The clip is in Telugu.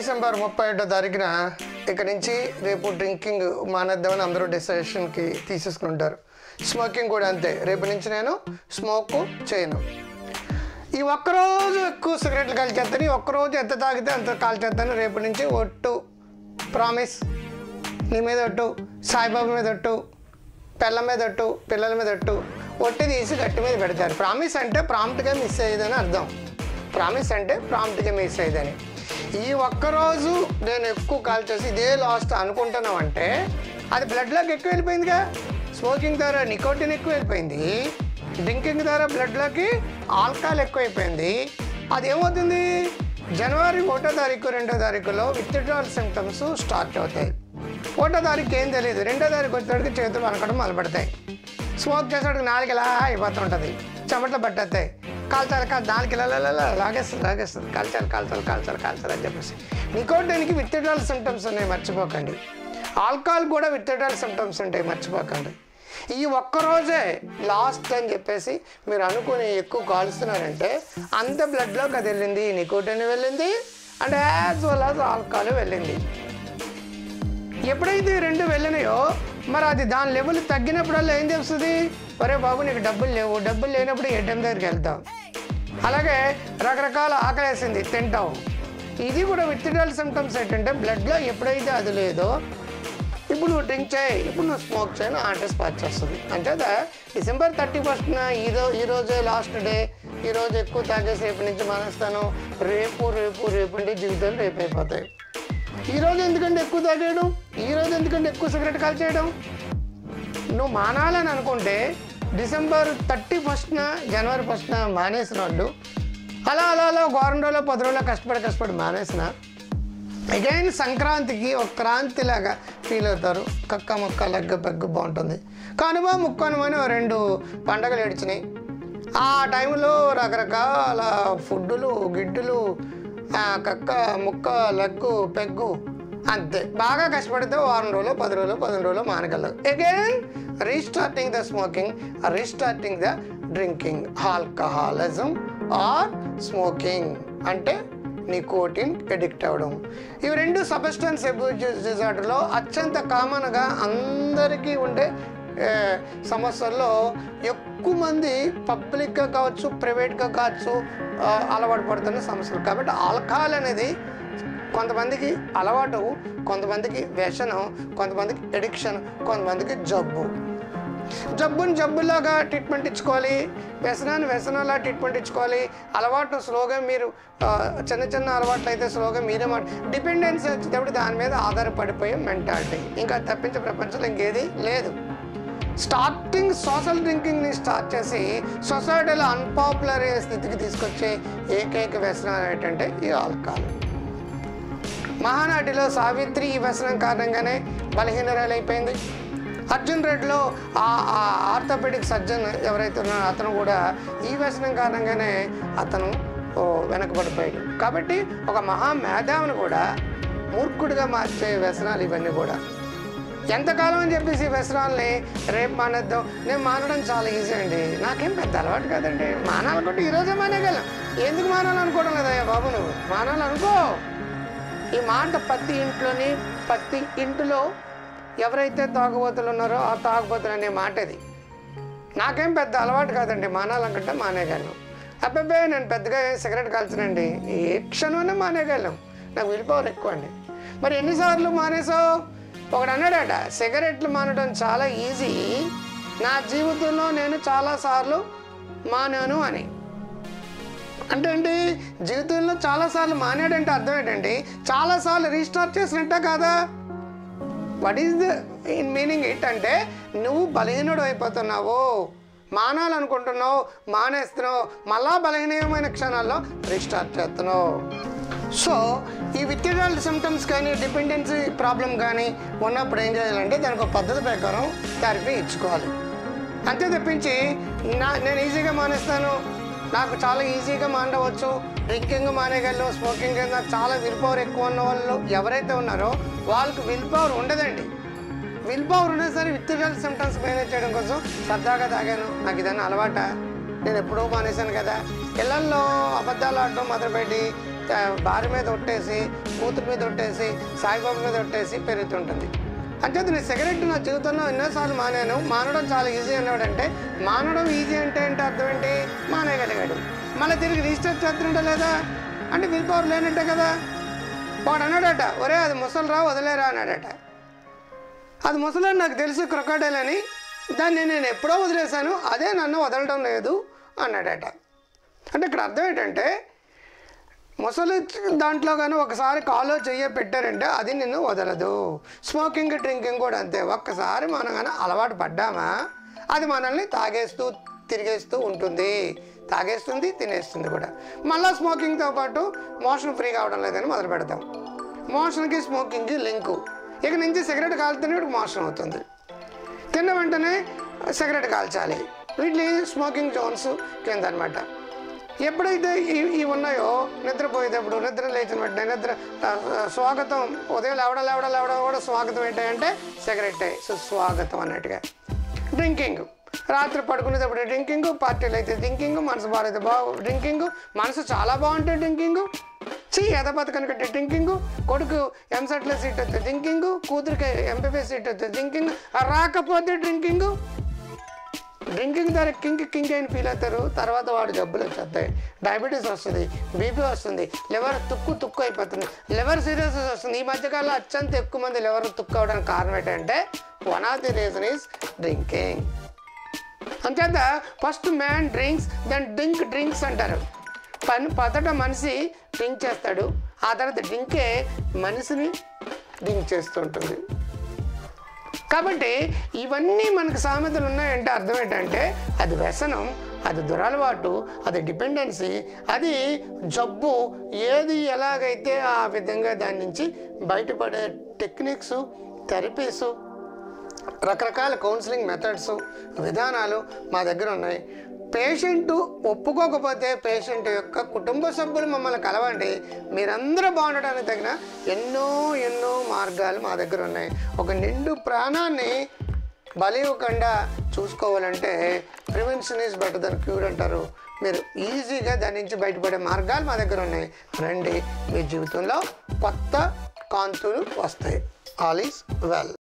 డిసెంబర్ 31వ తారీఖున ఇక్కడ నుంచి రేపు డ్రింకింగ్ మానేద్దామని అందరూ డిసిషన్కి తీసేసుకుంటారు. స్మోకింగ్ కూడా అంతే. రేపు నుంచి నేను స్మోక్ చేయను. ఈ ఒక్కరోజు ఎక్కువ సిగరెట్లు కాల్చేస్తాను, ఒక్కరోజు ఎంత తాగితే అంత కాల్చేస్తాను. రేపు నుంచి ఒట్టు, ప్రామిస్, నీ మీద ఒట్టు, సాయిబాబా మీద ఒట్టు, పిల్ల మీద ఒట్టు, పిల్లల మీద ఒట్టు, ఒట్టి తీసి గట్టి మీద పెడతారు. ప్రామిస్ అంటే ప్రాంప్ట్గా మిస్ అయ్యేదని అర్థం. ప్రామిస్ అంటే ప్రాంప్ట్గా మిస్ అయ్యేదని. ఈ ఒక్కరోజు నేను ఎక్కువ కాల్చేసి ఇదే లాస్ట్ అనుకుంటున్నామంటే అది బ్లడ్లోకి ఎక్కువ వెళ్ళిపోయిందిగా. స్మోకింగ్ ద్వారా నికోటిన్ ఎక్కువ వెళ్ళిపోయింది, డ్రింకింగ్ ద్వారా బ్లడ్లోకి ఆల్కహాల్ ఎక్కువైపోయింది. అది ఏమవుతుంది, జనవరి 1వ తారీఖు 2వ తారీఖులో విత్డ్రాల్ సిమ్టమ్స్ స్టార్ట్ అవుతాయి. 1వ తారీఖు ఏం తెలియదు, 2వ తారీఖు వచ్చేటికి చేతులు అనకడం మొదలుపెడతాయి. స్మోక్ చేసేటికి నాలుగు ఇలా అయిపోతుంటుంది, చెమటలు పట్టేస్తాయి, కాల్చాలి నాలుగు ఇలా లాగేస్తుంది కాల్చాలి అని చెప్పేసి. నికోటిన్కి విత్డ్రాల్ సిమ్టమ్స్ ఉన్నాయి, మర్చిపోకండి. ఆల్కహాల్ కూడా విత్డ్రాల్ సిమ్టమ్స్ ఉంటాయి, మర్చిపోకండి. ఈ ఒక్కరోజే లాస్ట్ అని చెప్పేసి మీరు అనుకుని ఎక్కువ కాలుస్తున్నారంటే అంత బ్లడ్లోకి అది వెళ్ళింది, నికోటిన్ వెళ్ళింది and as well as alcohol వెళ్ళింది. ఎప్పుడైతే రెండు వెళ్ళినాయో మరి అది దాని లెవెల్ తగ్గినప్పుడల్లా ఏం చేస్తుంది, ఒరే బాబు నీకు డబ్బులు లేవు, డబ్బులు లేనప్పుడు ఏటీఎం దగ్గరికి వెళ్తాం. అలాగే రకరకాల ఆకలేసింది, తింటాం. ఇది కూడా విత్డ్రాల్ సిమ్టమ్స్ ఏంటంటే బ్లడ్లో ఎప్పుడైతే అది లేదో ఇప్పుడు నువ్వు డ్రింక్ చేయి, ఇప్పుడు నువ్వు స్మోక్ చేయను అంటే స్పాచ్ వస్తుంది. అంటే డిసెంబర్ 31న ఈరోజే లాస్ట్ డే, ఈరోజు ఎక్కువ తాగేసి రేపు నుంచి మానేస్తాను, రేపు అంటే జీవితాలు రేపు అయిపోతాయి. ఈరోజు ఎందుకంటే ఎక్కువ తాగేయడం, ఈరోజు ఎందుకంటే ఎక్కువ సిగరెట్ కాల్చేయడం. నువ్వు మానాలని అనుకుంటే డిసెంబర్ 31న జనవరి 1న మానేసిన వాళ్ళు అలా వారం రోజులు 10 రోజులు కష్టపడి మానేసిన అగైన్ సంక్రాంతికి ఒక క్రాంతిలాగా ఫీల్ అవుతారు. కక్క మొక్క లెగ్గ పెగ్గు బాగుంటుంది. కనుమ ముక్కనుమ అని 2 పండగలు ఏడ్చినాయి. ఆ టైంలో రకరకాల ఫుడ్డులు, గిడ్డులు, కక్క ముక్క లెగ్గు పెగ్గు అంతే. బాగా కష్టపడితే వారం రోజులు 10 రోజులు 15 రోజులు మానగలరు. Again restarting the smoking, restarting the drinking. Alcoholism or smoking అంటే నికోటిన్ ఎడిక్ట్ అవ్వడం. ఇవి 2 సబ్స్టెన్స్ అబ్యూజ్ డిజార్డర్లో అత్యంత కామన్గా అందరికీ ఉండే సమస్యల్లో ఎక్కువ మంది పబ్లిక్గా కావచ్చు, ప్రైవేట్గా కావచ్చు అలవాటు పడుతున్న సమస్యలు. కాబట్టి ఆల్కహాల్ అనేది కొంతమందికి అలవాటు, కొంతమందికి వ్యసనం, కొంతమందికి ఎడిక్షన్, కొంతమందికి జబ్బులాగా ట్రీట్మెంట్ ఇచ్చుకోవాలి, వ్యసనంలా ట్రీట్మెంట్ ఇచ్చుకోవాలి. అలవాటు స్లోగా మీరు చిన్న అలవాట్లు అయితే స్లోగా మీరే డిపెండెన్సీ వచ్చేటప్పుడు దాని మీద ఆధారపడిపోయే మెంటాలిటీ. ఇంకా తప్పించే ప్రపంచంలో ఇంకేది లేదు. స్టార్టింగ్ సోషల్ డ్రింకింగ్ని స్టార్ట్ చేసి సొసైటీలో అన్పాపులర్ స్థితికి తీసుకొచ్చే ఏకైక వ్యసనం ఏంటంటే ఈ ఆల్కహాల్. మహానాటిలో సావిత్రి ఈ వ్యసనం కారణంగానే బలహీనరాలైపోయింది. అర్జున్ రెడ్డిలో ఆర్థోపెడిక్ సర్జన్ ఎవరైతే ఉన్నారో అతను కూడా ఈ వ్యసనం కారణంగానే అతను వెనకబడిపోయాడు. కాబట్టి ఒక మహామేధావిని కూడా మూర్ఖుడిగా మార్చే వ్యసనాలు ఇవన్నీ కూడా. ఎంతకాలం అని చెప్పేసి ఈ వ్యసనాలని రేపు మానేద్దాం, నేను మానడం చాలా ఈజీ అండి, నాకేం పెద్ద అలవాటు కాదండి, మానాలనుకుంటే ఈరోజే మానేయగలం. ఎందుకు మానాలనుకోవడం లేదయ్యా బాబు, నువ్వు మానాలనుకో. ఈ మాట ప్రతి ఇంటిలో ఎవరైతే తాగుబోతులు ఉన్నారో ఆ తాగుబోతులు అనే మాట ఇది. నాకేం పెద్ద అలవాటు కాదండి, మానాలనుకుంటే మానేయగలను. అబ్బాయి నేను పెద్దగా సిగరెట్ కాల్చనండి, ఏ క్షణమైనా మానేయగలం, నాకు విల్ పవర్ ఎక్కువ అండి. మరి ఎన్నిసార్లు మానేసావు? ఒకడు అన్నాడట, సిగరెట్లు మానడం చాలా ఈజీ, నా జీవితంలో నేను చాలాసార్లు మానాను అని. అంటే ఏంటి, జీవితంలో చాలాసార్లు మానేడంటే అర్థం ఏంటండి, చాలాసార్లు రీస్టార్ట్ చేసినట్ట కాదా? What is the in meaning it అంటే నువ్వు బలహీనుడు అయిపోతున్నావు, మానాలనుకుంటున్నావు, మానేస్తున్నావు, మళ్ళా బలహీనమైన క్షణాల్లో రీస్టార్ట్ చేస్తున్నావు. సో ఈ విత్డ్రాల్ సిమ్టమ్స్ కానీ డిపెండెన్సీ ప్రాబ్లం కానీ ఉన్నప్పుడు ఏం చేయాలంటే దానికి ఒక పద్ధతి ప్రకారం థెరపీ ఇచ్చుకోవాలి. అంతే తప్పించి నేను ఈజీగా మానేస్తాను, నాకు చాలా ఈజీగా మానవచ్చు, డ్రింకింగ్ మానేయగలను, స్మోకింగ్ నాకు చాలా విల్ పవర్ ఎక్కువ ఉన్న వాళ్ళు ఎవరైతే ఉన్నారో వాళ్ళకి విల్ పవర్ ఉండదండి. విల్ పవర్ ఉన్నా సరే విత్డ్రాల్ సిమ్టమ్స్ మేనేజ్ చేయడం కోసం సరదాగా తాగాను, నాకు ఇదన్నా అలవాట, నేను ఎప్పుడూ మానేశాను కదా, ఇళ్లల్లో అబద్ధాలు ఆడటం మొదలుపెట్టి భార్య మీద ఒట్టేసి కూతురు మీద ఒట్టేసి సాయిబాబా మీద ఒట్టేసి పెరుగుతుంటుంది. అంచేత నేను సిగరెట్ నా జీవితంలో ఎన్నోసార్లు మానాను. మానడం చాలా ఈజీ అన్నాడంటే, మానడం ఈజీ అంటే అర్థం ఏంటి? మానేయగలిగాడు. మళ్ళీ తిరిగి రిజిస్టర్ చేస్తుంటే లేదా అంటే విల్ పవర్ లేనట్టే కదా. వాడు అన్నాడట, ఒరే అది ముసలిరా వదిలేరా అన్నాడట. అది ముసలని నాకు తెలుసు క్రొకడైల్ అని, దాన్ని నేను ఎప్పుడో వదిలేశాను, అదే నన్ను వదలడం లేదు అన్నాడట. అంటే ఇక్కడ అర్థం ఏంటంటే, ముసలి దాంట్లో కానీ ఒకసారి కాలో చెయ్య పెట్టారంటే అది నిన్ను వదలదు. స్మోకింగ్ డ్రింకింగ్ కూడా అంతే. ఒక్కసారి మనం కానీ అలవాటు పడ్డామా అది మనల్ని తాగేస్తూ తిరిగేస్తూ ఉంటుంది, తాగేస్తుంది తినేస్తుంది కూడా. మళ్ళీ స్మోకింగ్తో పాటు మోషన్ ఫ్రీ కావడం లేదని మొదలు పెడతాం. మోషన్కి స్మోకింగ్కి లింకు. ఇక నుంచి సిగరెట్ కాలుతూనే మోషన్ అవుతుంది. తిన్న వెంటనే సిగరెట్ కాల్చాలి. వీటిని స్మోకింగ్ జోన్స్ కింద అనమాట. ఎప్పుడైతే ఇవి ఉన్నాయో నిద్రపోయేటప్పుడు, నిద్ర లేచిన వెంటనే నిద్ర స్వాగతం, ఉదయం లేవడం కూడా స్వాగతం ఏంటంటే సిగరెట్టే, సుస్వాగతం అన్నట్టుగా. డ్రింకింగ్, రాత్రి పడుకునేటప్పుడు డ్రింకింగ్, పార్టీలు అయితే డ్రింకింగ్, మనసు బాగాలైతే డ్రింకింగ్, మనసు చాలా బాగుంటే డ్రింకింగ్, ఎదబతకని కట్టే డ్రింకింగ్, కొడుకు ఎంసెట్లో సీట్ వస్తే డ్రింకింగ్, కూతురికి ఎంపీపీ సీట్ వస్తే డ్రింకింగ్, రాకపోతే డ్రింకింగ్. డ్రింకింగ్ ద్వారా కింగ్ అయిన ఫీల్ అవుతారు. తర్వాత వాడు జబ్బులు వచ్చేస్తాయి. డయాబెటీస్ వస్తుంది, బీపీ వస్తుంది, లివర్ తుక్కు అయిపోతుంది, లివర్ సిరోసిస్ వస్తుంది. ఈ మధ్యకాలంలో అత్యంత ఎక్కువ మంది లివర్ తుక్కు అవడానికి కారణం ఏంటంటే one of the reason is drinking. అంచేత first man drinks then drinks అంటారు. మొదట మనిషి డ్రింక్ చేస్తాడు, ఆ తర్వాత డ్రింకే మనిషిని డ్రింక్ చేస్తూ ఉంటుంది. కాబట్టి ఇవన్నీ మనకు సామెతలు ఉన్నాయంటే అర్థం ఏంటంటే అది వ్యసనం, అది దురలవాటు, అది డిపెండెన్సీ, అది జబ్బు. ఏది ఎలాగైతే ఆ విధంగా దాని నుంచి బయటపడే టెక్నిక్స్, థెరపీస్, రకరకాల కౌన్సిలింగ్ మెథడ్స్, విధానాలు మా దగ్గర ఉన్నాయి. పేషెంట్ ఒప్పుకోకపోతే పేషెంట్ యొక్క కుటుంబ సభ్యులు మమ్మల్ని కలవండి. మీరందరూ బాగుండడానికి తగిన ఎన్నో మార్గాలు మా దగ్గర ఉన్నాయి. ఒక నిండు ప్రాణాన్ని బలి ఇవ్వకుండా చూసుకోవాలంటే prevention is better than cure అంటారు. మీరు ఈజీగా దాని నుంచి బయటపడే మార్గాలు మా దగ్గర ఉన్నాయి. రండి, మీ జీవితంలో కొత్త కాంతులు వస్తాయి. All is well.